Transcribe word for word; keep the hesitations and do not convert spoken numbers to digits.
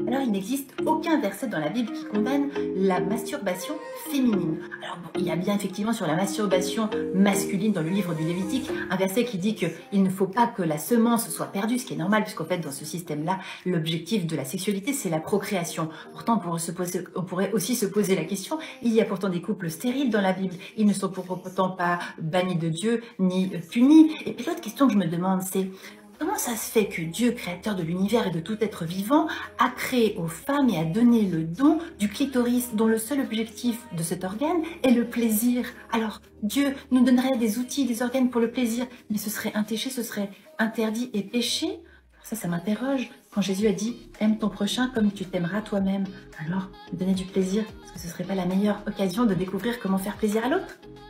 Alors, il n'existe aucun verset dans la Bible qui condamne la masturbation féminine. Alors, bon, il y a bien effectivement sur la masturbation masculine dans le livre du Lévitique, un verset qui dit qu'il ne faut pas que la semence soit perdue, ce qui est normal, puisqu'en fait, dans ce système-là, l'objectif de la sexualité, c'est la procréation. Pourtant, pour se poser, on pourrait aussi se poser la question, il y a pourtant des couples stériles dans la Bible. Ils ne sont pourtant pas bannis de Dieu, ni punis. Et puis l'autre question que je me demande, c'est comment ça se fait que Dieu, créateur de l'univers et de tout être vivant, a créé aux femmes et a donné le don du clitoris, dont le seul objectif de cet organe est le plaisir? Alors, Dieu nous donnerait des outils, des organes pour le plaisir, mais ce serait un péché, ce serait interdit et péché? Ça, ça m'interroge. Quand Jésus a dit « Aime ton prochain comme tu t'aimeras toi-même », alors, me donner du plaisir, est-ce que ce serait pas la meilleure occasion de découvrir comment faire plaisir à l'autre?